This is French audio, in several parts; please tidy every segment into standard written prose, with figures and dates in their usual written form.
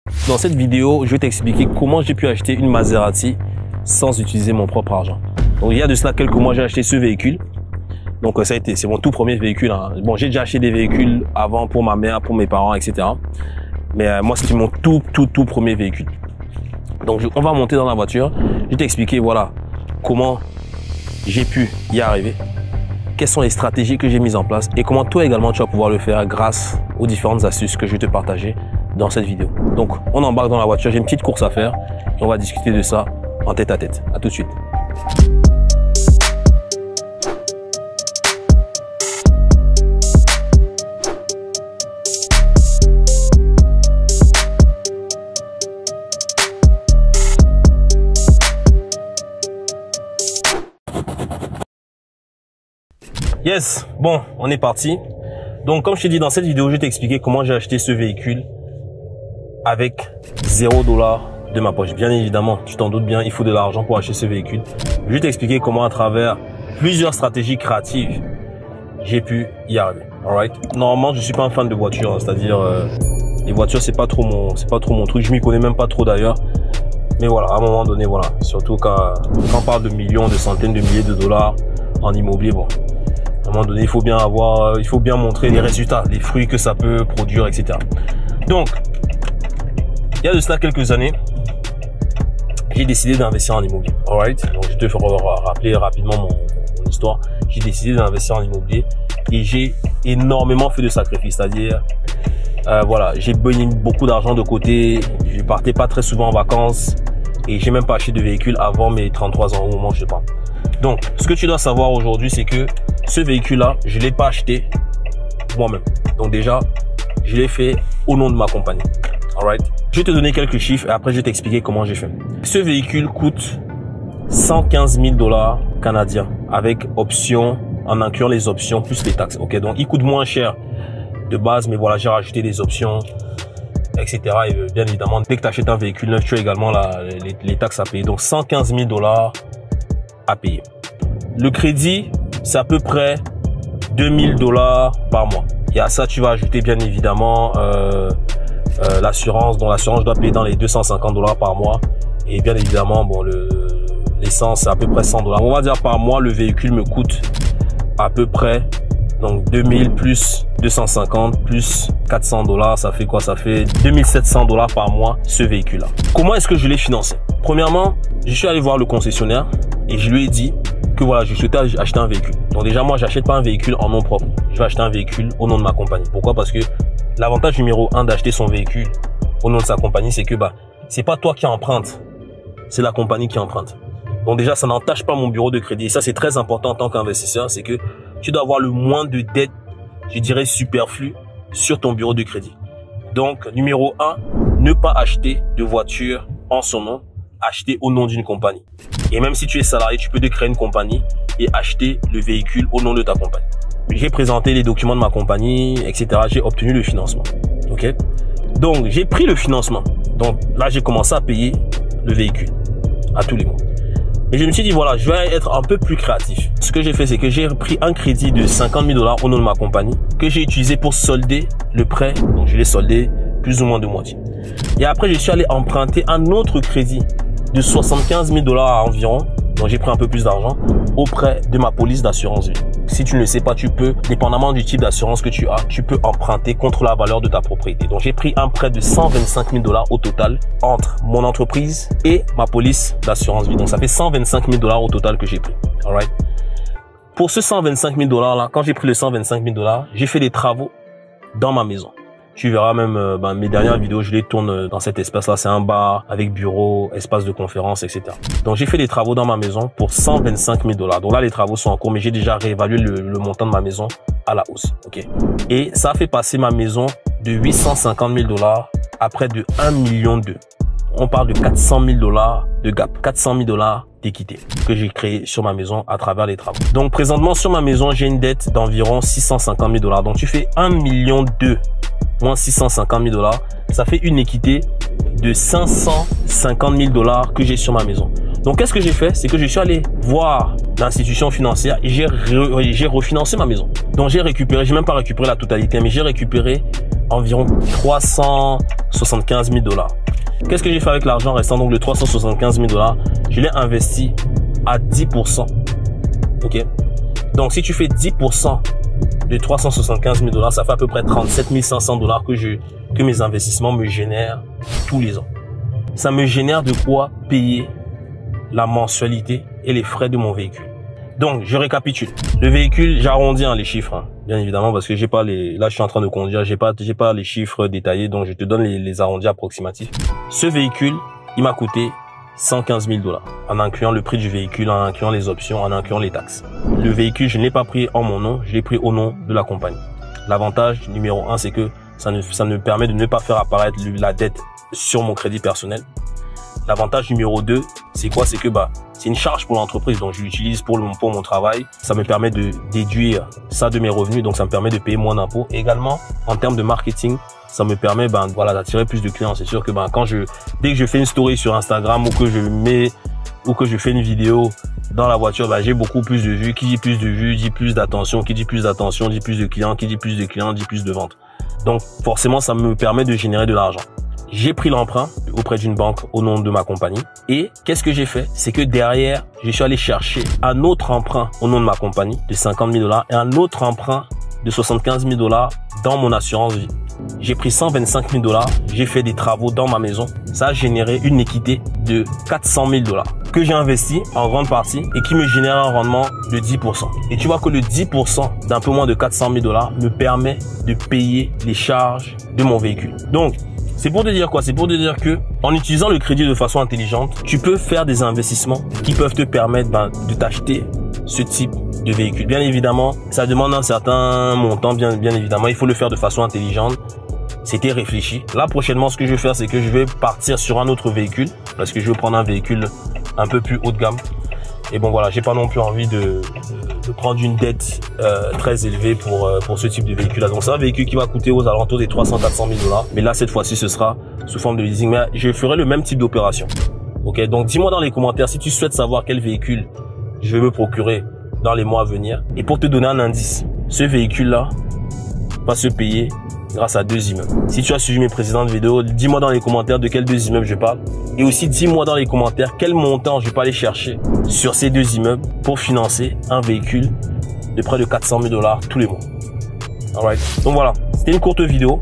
Dans cette vidéo, je vais t'expliquer comment j'ai pu acheter une Maserati sans utiliser mon propre argent. Donc il y a de cela quelques mois, j'ai acheté ce véhicule. Donc ça a été, c'est mon tout premier véhicule. Hein. Bon, j'ai déjà acheté des véhicules avant pour ma mère, pour mes parents, etc. Mais moi, c'était mon tout premier véhicule. Donc on va monter dans la voiture. Je vais t'expliquer, voilà, comment j'ai pu y arriver. Quelles sont les stratégies que j'ai mises en place et comment toi également tu vas pouvoir le faire grâce aux différentes astuces que je vais te partager dans cette vidéo. Donc on embarque dans la voiture, j'ai une petite course à faire et on va discuter de ça en tête à tête. À tout de suite. Yes, bon, on est parti. Donc, comme je t'ai dit dans cette vidéo, je vais t'expliquer comment j'ai acheté ce véhicule avec 0 $ de ma poche. Bien évidemment, tu t'en doutes bien, il faut de l'argent pour acheter ce véhicule. Je vais t'expliquer comment, à travers plusieurs stratégies créatives, j'ai pu y arriver. Alright. Normalement, je suis pas un fan de voitures, hein, c'est-à-dire les voitures, c'est pas trop mon truc. Je m'y connais même pas trop d'ailleurs. Mais voilà, à un moment donné, voilà, surtout quand on parle de millions, de centaines de milliers de dollars en immobilier, bon. À un moment donné, il faut bien montrer les résultats, les fruits que ça peut produire, etc. Donc, il y a de cela quelques années, j'ai décidé d'investir en immobilier. Alright. Donc, je te rappeler rapidement mon histoire. J'ai décidé d'investir en immobilier et j'ai énormément fait de sacrifices. C'est-à-dire, voilà, j'ai mis beaucoup d'argent de côté. Je partais pas très souvent en vacances et j'ai même pas acheté de véhicule avant mes 33 ans au moment où je parle. Donc, ce que tu dois savoir aujourd'hui, c'est que ce véhicule-là, je l'ai pas acheté moi-même. Donc déjà, je l'ai fait au nom de ma compagnie. Alright. Je vais te donner quelques chiffres et après je vais t'expliquer comment j'ai fait. Ce véhicule coûte 115 000 $ canadiens avec options, en incluant les options plus les taxes. Ok, donc il coûte moins cher de base, mais voilà, j'ai rajouté des options, etc. Et bien évidemment, dès que tu achètes un véhicule neuf, tu as également les taxes à payer. Donc 115 000 $ à payer. Le crédit, c'est à peu près 2000 $ par mois. Et à ça, tu vas ajouter bien évidemment l'assurance. Donc l'assurance, je dois payer dans les 250 $ par mois. Et bien évidemment, bon, l'essence, c'est à peu près 100 $. On va dire par mois, le véhicule me coûte à peu près, donc 2000 plus 250 plus 400 $, ça fait quoi? Ça fait 2700 $ par mois, ce véhicule-là. Comment est-ce que je l'ai financé? Premièrement, je suis allé voir le concessionnaire et je lui ai dit que voilà, je souhaitais acheter un véhicule. Donc déjà, moi, j'achète pas un véhicule en nom propre. Je vais acheter un véhicule au nom de ma compagnie. Pourquoi? Parce que l'avantage numéro 1 d'acheter son véhicule au nom de sa compagnie, c'est que c'est pas toi qui emprunte, c'est la compagnie qui emprunte. Donc déjà, ça n'entache pas mon bureau de crédit. Et ça, c'est très important en tant qu'investisseur, c'est que tu dois avoir le moins de dettes, je dirais superflues, sur ton bureau de crédit. Donc, numéro 1, ne pas acheter de voiture en son nom, acheter au nom d'une compagnie. Et même si tu es salarié, tu peux te créer une compagnie et acheter le véhicule au nom de ta compagnie. J'ai présenté les documents de ma compagnie, etc. J'ai obtenu le financement. Ok. Donc, j'ai pris le financement. Donc, là, j'ai commencé à payer le véhicule à tous les mois. Et je me suis dit, voilà, je vais être un peu plus créatif. Ce que j'ai fait, c'est que j'ai pris un crédit de 50 000 $ au nom de ma compagnie que j'ai utilisé pour solder le prêt. Donc, je l'ai soldé plus ou moins de moitié. Et après, je suis allé emprunter un autre crédit de 75 000 $ environ. Donc, j'ai pris un peu plus d'argent auprès de ma police d'assurance vie. Si tu ne le sais pas, tu peux, dépendamment du type d'assurance que tu as, tu peux emprunter contre la valeur de ta propriété. Donc, j'ai pris un prêt de 125 000 $ au total entre mon entreprise et ma police d'assurance vie. Donc, ça fait 125 000 $ au total que j'ai pris. Alright. Pour ce 125 000 $ là, quand j'ai pris les 125 000 $, j'ai fait des travaux dans ma maison. Tu verras même mes dernières vidéos, je les tourne dans cet espace-là. C'est un bar avec bureau, espace de conférence, etc. Donc, j'ai fait des travaux dans ma maison pour 125 000 $. Donc là, les travaux sont en cours, mais j'ai déjà réévalué le montant de ma maison à la hausse. Ok. Et ça a fait passer ma maison de 850 000 $ à près de 1,2 million. On parle de 400 000 $ de gap, 400 000 $ d'équité que j'ai créé sur ma maison à travers les travaux. Donc, présentement, sur ma maison, j'ai une dette d'environ 650 000 $. Donc, tu fais 1,2 million moins 650 000 $, ça fait une équité de 550 000 $ que j'ai sur ma maison. Donc, qu'est-ce que j'ai fait? C'est que je suis allé voir l'institution financière et j'ai refinancé ma maison. Donc, j'ai même pas récupéré la totalité, mais j'ai récupéré environ 375 000 $. Qu'est-ce que j'ai fait avec l'argent restant? Donc, le 375 000 $, je l'ai investi à 10%. Ok? Donc, si tu fais 10% de 375 000 $, ça fait à peu près 37 500 $ que mes investissements me génèrent tous les ans. Ça me génère de quoi payer la mensualité et les frais de mon véhicule. Donc, je récapitule. Le véhicule, j'arrondis les chiffres, bien évidemment, parce que j'ai pas là, je suis en train de conduire, j'ai pas les chiffres détaillés, donc je te donne les arrondis approximatifs. Ce véhicule, il m'a coûté 115 000 $, en incluant le prix du véhicule, en incluant les options, en incluant les taxes. Le véhicule, je ne l'ai pas pris en mon nom, je l'ai pris au nom de la compagnie. L'avantage numéro 1, c'est que ça me permet de ne pas faire apparaître la dette sur mon crédit personnel. L'avantage numéro 2, c'est quoi? C'est que c'est une charge pour l'entreprise, donc je l'utilise pour mon travail. Ça me permet de déduire ça de mes revenus, donc ça me permet de payer moins d'impôts. Également, en termes de marketing, ça me permet d'attirer plus de clients. C'est sûr que dès que je fais une story sur Instagram ou que je fais une vidéo dans la voiture, j'ai beaucoup plus de vues. Qui dit plus de vues dit plus d'attention, qui dit plus d'attention dit plus de clients, qui dit plus de clients dit plus de ventes. Donc forcément, ça me permet de générer de l'argent. J'ai pris l'emprunt auprès d'une banque au nom de ma compagnie. Et qu'est-ce que j'ai fait? C'est que derrière, je suis allé chercher un autre emprunt au nom de ma compagnie de 50 000 $ et un autre emprunt de 75 000 $ dans mon assurance vie. J'ai pris 125 000 $, j'ai fait des travaux dans ma maison. Ça a généré une équité de 400 000 $ que j'ai investi en grande partie et qui me génère un rendement de 10%. Et tu vois que le 10% d'un peu moins de 400 000 $ me permet de payer les charges de mon véhicule. Donc, c'est pour te dire quoi? C'est pour te dire que en utilisant le crédit de façon intelligente, tu peux faire des investissements qui peuvent te permettre de t'acheter ce type de véhicule. Bien évidemment, ça demande un certain montant, bien évidemment. Il faut le faire de façon intelligente. C'était réfléchi. Là, prochainement, ce que je vais faire, c'est que je vais partir sur un autre véhicule parce que je veux prendre un véhicule un peu plus haut de gamme. Et bon, voilà, j'ai pas non plus envie de prendre une dette très élevée pour ce type de véhicule-là. Donc, c'est un véhicule qui va coûter aux alentours des 300-400 000 $. Mais là, cette fois-ci, ce sera sous forme de leasing. Mais je ferai le même type d'opération. Ok, donc dis-moi dans les commentaires si tu souhaites savoir quel véhicule je vais me procurer dans les mois à venir. Et pour te donner un indice, ce véhicule-là va se payer grâce à 2 immeubles. Si tu as suivi mes précédentes vidéos, dis-moi dans les commentaires de quels 2 immeubles je parle. Et aussi, dis-moi dans les commentaires quel montant je peux aller chercher sur ces 2 immeubles pour financer un véhicule de près de 400 000 $ tous les mois. Alright. Donc voilà, c'était une courte vidéo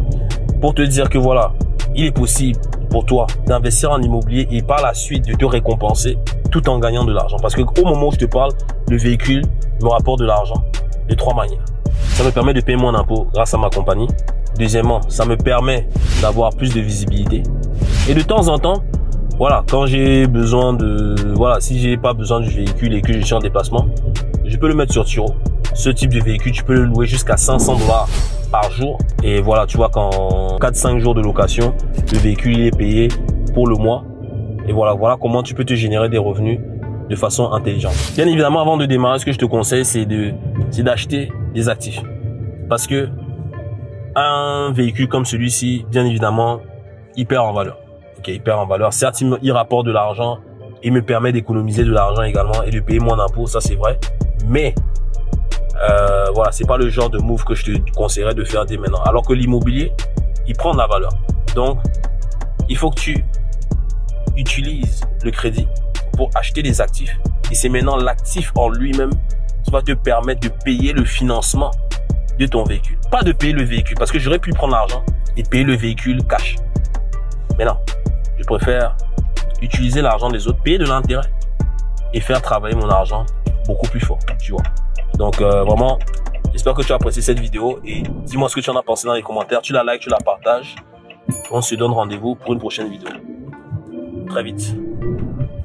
pour te dire que voilà, il est possible pour toi d'investir en immobilier et par la suite de te récompenser tout en gagnant de l'argent. Parce que au moment où je te parle, le véhicule me rapporte de l'argent de 3 manières. Ça me permet de payer moins d'impôts grâce à ma compagnie. Deuxièmement, ça me permet d'avoir plus de visibilité. Et de temps en temps, voilà, quand j'ai besoin si j'ai pas besoin du véhicule et que je suis en déplacement, je peux le mettre sur Turo. Ce type de véhicule, tu peux le louer jusqu'à 500 $ par jour. Et voilà, tu vois qu'en 4-5 jours de location, le véhicule il est payé pour le mois. Et voilà comment tu peux te générer des revenus de façon intelligente. Bien évidemment, avant de démarrer, ce que je te conseille, c'est d'acheter des actifs. Parce que un véhicule comme celui-ci, bien évidemment, il perd en valeur. Ok, il perd en valeur. Certes, il rapporte de l'argent, il me permet d'économiser de l'argent également et de payer moins d'impôts, ça c'est vrai. Mais voilà, c'est pas le genre de move que je te conseillerais de faire dès maintenant. Alors que l'immobilier, il prend de la valeur. Donc, il faut que tu utilises le crédit pour acheter des actifs. Et c'est maintenant l'actif en lui-même qui va te permettre de payer le financement de ton véhicule. Pas de payer le véhicule, parce que j'aurais pu prendre l'argent et payer le véhicule cash. Mais non, je préfère utiliser l'argent des autres, payer de l'intérêt et faire travailler mon argent beaucoup plus fort, tu vois. Donc vraiment, j'espère que tu as apprécié cette vidéo et dis-moi ce que tu en as pensé dans les commentaires. Tu la likes, tu la partages. On se donne rendez-vous pour une prochaine vidéo. Très vite.